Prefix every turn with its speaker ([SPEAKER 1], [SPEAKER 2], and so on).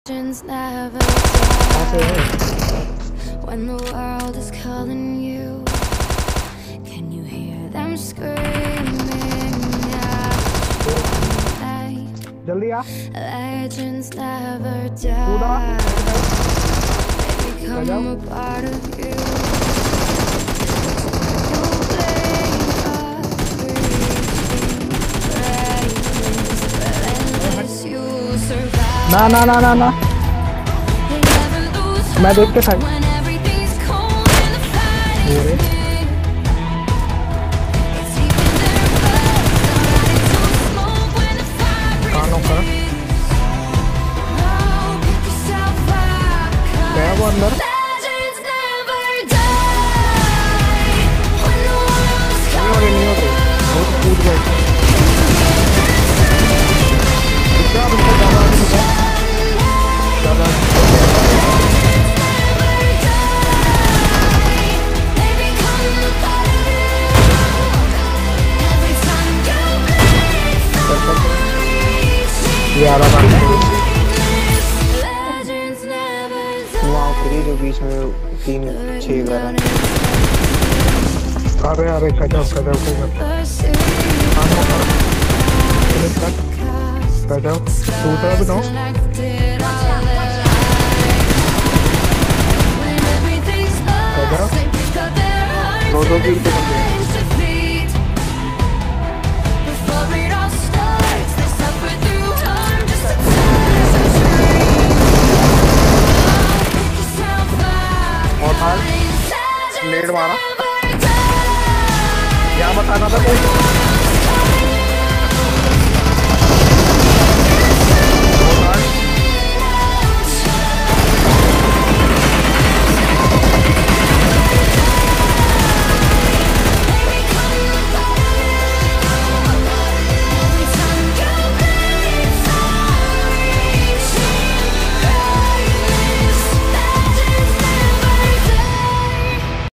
[SPEAKER 1] Never die. When the world is calling you, can you hear them screaming out?
[SPEAKER 2] जल्दी आ
[SPEAKER 1] Legends never die. They become a part of you.
[SPEAKER 2] ना ना ना ना ना मैं देख के था कानों का क्या वो अंदर नहीं होते बहुत कूद गए
[SPEAKER 3] वहाँ फ्री जो बीच में 3-6 घर हैं।
[SPEAKER 2] अरे अरे गजब गजब गजब दूसरा भी दो
[SPEAKER 3] दो की तो बंदे
[SPEAKER 2] और लेट मारा यहाँ बताना था कोई